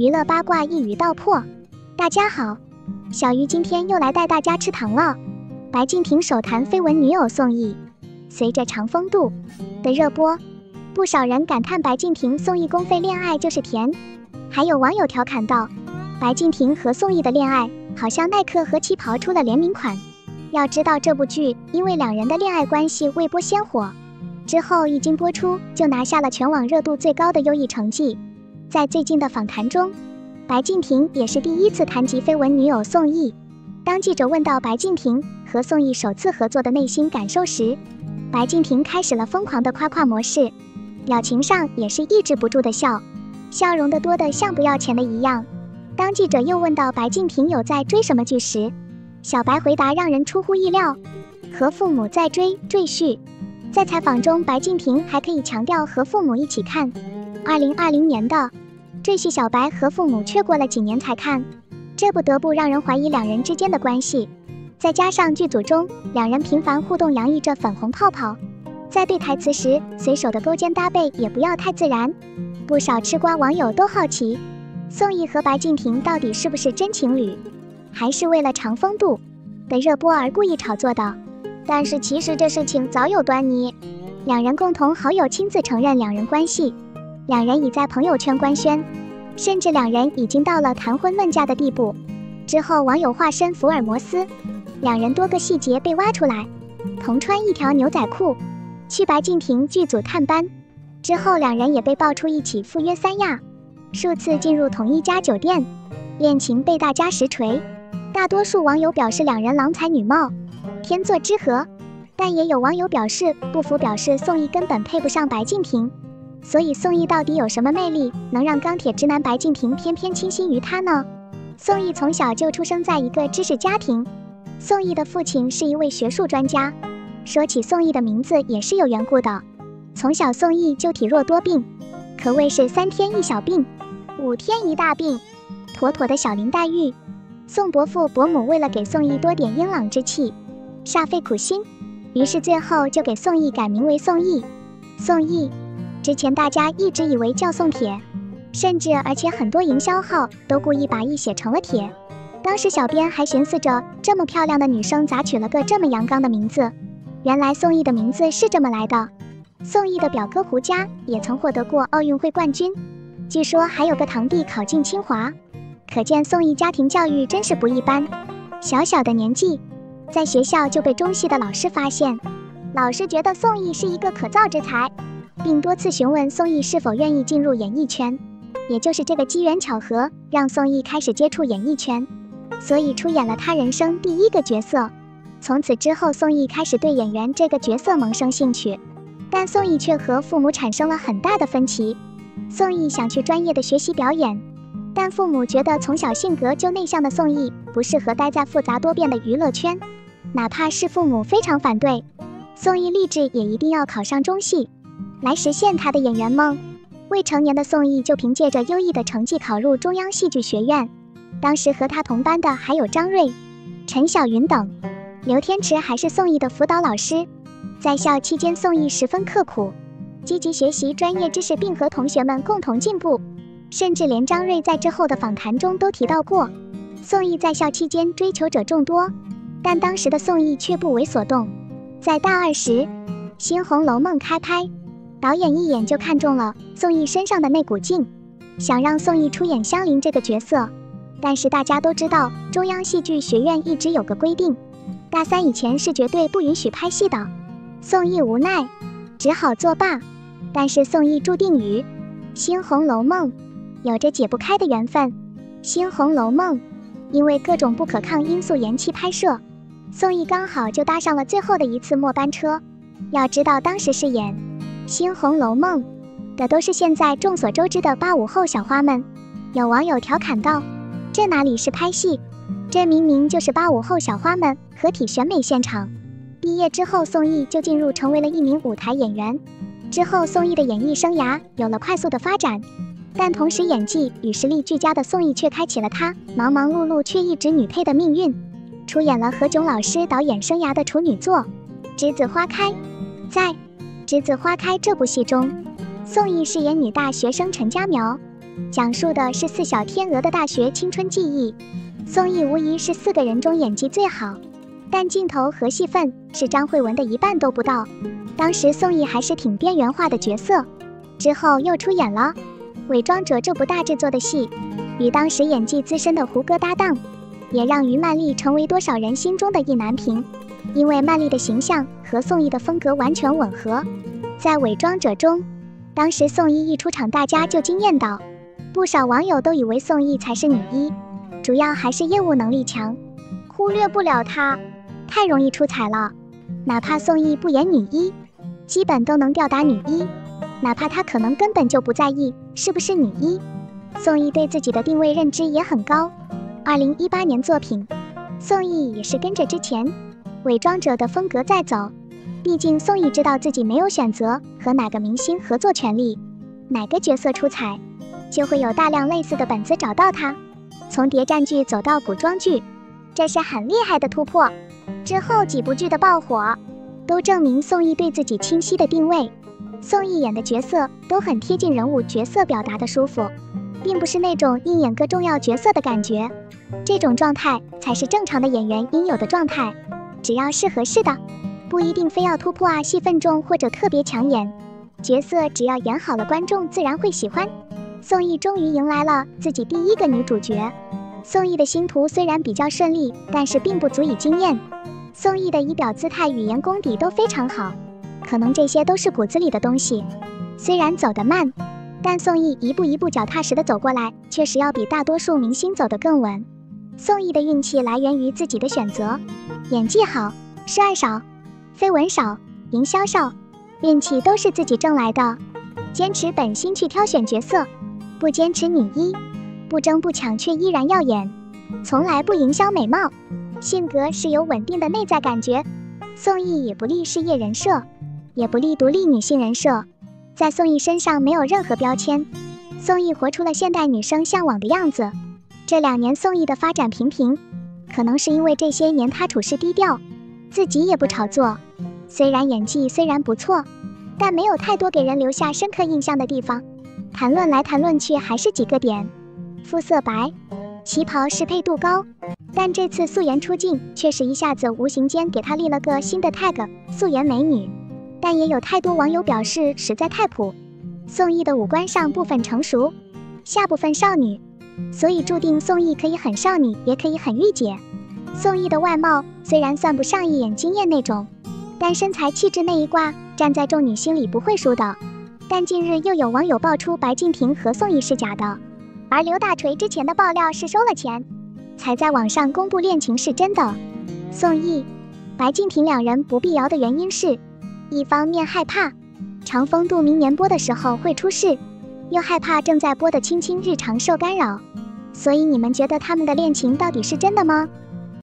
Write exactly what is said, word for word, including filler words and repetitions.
娱乐八卦一语道破。大家好，小鱼今天又来带大家吃糖了。白敬亭首谈绯闻女友宋轶，随着《长风渡》的热播，不少人感叹白敬亭宋轶公费恋爱就是甜，还有网友调侃道，白敬亭和宋轶的恋爱好像耐克和旗袍出了联名款。要知道这部剧因为两人的恋爱关系未播先火，之后一经播出就拿下了全网热度最高的优异成绩。在最近的访谈中，白敬亭也是第一次谈及绯闻女友宋轶。当记者问到白敬亭和宋轶首次合作的内心感受时，白敬亭开始了疯狂的夸夸模式，表情上也是抑制不住的笑，笑容的多得像不要钱的一样。当记者又问到白敬亭有在追什么剧时，小白回答让人出乎意料，和父母在追赘婿。在采访中，白敬亭还可以强调和父母一起看。二零二零年的赘婿，小白和父母却过了几年才看，这不得不让人怀疑两人之间的关系。再加上剧组中两人频繁互动洋溢着粉红泡泡，在对台词时随手的勾肩搭背也不要太自然。不少吃瓜网友都好奇，宋轶和白敬亭到底是不是真情侣，还是为了《长风渡》的热播而故意炒作的。但是其实这事情早有端倪，两人共同好友亲自承认两人关系，两人已在朋友圈官宣，甚至两人已经到了谈婚论嫁的地步。之后网友化身福尔摩斯，两人多个细节被挖出来，同穿一条牛仔裤去白敬亭剧组探班。之后两人也被爆出一起赴约三亚，数次进入同一家酒店，恋情被大家实锤。大多数网友表示两人郎才女貌，天作之合，但也有网友表示不服，表示宋轶根本配不上白敬亭。所以宋轶到底有什么魅力，能让钢铁直男白敬亭偏偏倾心于他呢？宋轶从小就出生在一个知识家庭，宋轶的父亲是一位学术专家。说起宋轶的名字也是有缘故的，从小宋轶就体弱多病，可谓是三天一小病，五天一大病，妥妥的小林黛玉。宋伯父伯母为了给宋轶多点英朗之气，煞费苦心，于是最后就给宋轶改名为宋轶。宋轶之前大家一直以为叫宋铁，甚至而且很多营销号都故意把轶写成了铁。当时小编还寻思着，这么漂亮的女生咋取了个这么阳刚的名字？原来宋轶的名字是这么来的。宋轶的表哥胡佳也曾获得过奥运会冠军，据说还有个堂弟考进清华，可见宋轶家庭教育真是不一般。小小的年纪，在学校就被中戏的老师发现，老师觉得宋轶是一个可造之才，并多次询问宋轶是否愿意进入演艺圈。也就是这个机缘巧合，让宋轶开始接触演艺圈，所以出演了她人生第一个角色。从此之后，宋轶开始对演员这个角色萌生兴趣，但宋轶却和父母产生了很大的分歧。宋轶想去专业的学习表演，但父母觉得从小性格就内向的宋轶不适合待在复杂多变的娱乐圈，哪怕是父母非常反对，宋轶立志也一定要考上中戏，来实现她的演员梦。未成年的宋轶就凭借着优异的成绩考入中央戏剧学院，当时和她同班的还有张瑞、陈晓云等，刘天池还是宋轶的辅导老师。在校期间，宋轶十分刻苦，积极学习专业知识，并和同学们共同进步。甚至连张瑞在之后的访谈中都提到过，宋轶在校期间追求者众多，但当时的宋轶却不为所动。在大二时，《新红楼梦》开拍，导演一眼就看中了宋轶身上的那股劲，想让宋轶出演香菱这个角色。但是大家都知道，中央戏剧学院一直有个规定，大三以前是绝对不允许拍戏的。宋轶无奈，只好作罢。但是宋轶注定与《新红楼梦》有着解不开的缘分。《新红楼梦》因为各种不可抗因素延期拍摄，宋轶刚好就搭上了最后的一次末班车。要知道当时饰演《新红楼梦》的都是现在众所周知的八五后小花们。有网友调侃道，这哪里是拍戏，这明明就是八五后小花们合体选美现场。毕业之后，宋轶就进入成为了一名舞台演员。之后宋轶的演艺生涯有了快速的发展，但同时演技与实力俱佳的宋轶却开启了她忙忙碌碌却一直女配的命运，出演了何炅老师导演生涯的处女作《栀子花开》。在《栀子花开》这部戏中，宋轶饰演女大学生陈家苗， 讲述的是四小天鹅的大学青春记忆。宋轶无疑是四个人中演技最好，但镜头和戏份是张慧雯的一半都不到。当时宋轶还是挺边缘化的角色，之后又出演了《伪装者》这部大制作的戏，与当时演技资深的胡歌搭档，也让于曼丽成为多少人心中的意难平。因为曼丽的形象和宋轶的风格完全吻合。在《伪装者》中，当时宋轶一出场，大家就惊艳到，不少网友都以为宋轶才是女一，主要还是业务能力强，忽略不了她，太容易出彩了。哪怕宋轶不演女一，基本都能吊打女一，哪怕她可能根本就不在意是不是女一。宋轶对自己的定位认知也很高。二零一八年作品，宋轶也是跟着之前《伪装者》的风格在走，毕竟宋轶知道自己没有选择和哪个明星合作权利，哪个角色出彩，就会有大量类似的本子找到他。从谍战剧走到古装剧，这是很厉害的突破。之后几部剧的爆火，都证明宋轶对自己清晰的定位。宋轶演的角色都很贴近人物角色，表达的舒服，并不是那种硬演个重要角色的感觉。这种状态才是正常的演员应有的状态。只要是合适的，不一定非要突破啊，戏份重或者特别抢眼，角色只要演好了，观众自然会喜欢。宋轶终于迎来了自己第一个女主角。宋轶的星途虽然比较顺利，但是并不足以惊艳。宋轶的仪表姿态、语言功底都非常好，可能这些都是骨子里的东西。虽然走得慢，但宋轶一步一步脚踏实地走过来，确实要比大多数明星走得更稳。宋轶的运气来源于自己的选择，演技好，帅少，绯闻少，营销少，运气都是自己挣来的。坚持本心去挑选角色，不坚持女一，不争不抢却依然耀眼，从来不营销美貌，性格是有稳定的内在感觉。宋轶也不立事业人设，也不立独立女性人设，在宋轶身上没有任何标签。宋轶活出了现代女生向往的样子。这两年宋轶的发展平平，可能是因为这些年她处事低调，自己也不炒作。虽然演技虽然不错，但没有太多给人留下深刻印象的地方。谈论来谈论去还是几个点：肤色白，旗袍适配度高。但这次素颜出镜，却是一下子无形间给她立了个新的 tag， 素颜美女。但也有太多网友表示实在太普。宋轶的五官上部分成熟，下部分少女，所以注定宋轶可以很少女，也可以很御姐。宋轶的外貌虽然算不上一眼惊艳那种，但身材气质那一挂，站在众女心里不会输的。但近日又有网友爆出白敬亭和宋轶是假的，而刘大锤之前的爆料是收了钱，才在网上公布恋情是真的。宋轶、白敬亭两人不辟谣的原因是，一方面害怕长风渡明年播的时候会出事，又害怕正在播的亲亲日常受干扰。所以你们觉得他们的恋情到底是真的吗？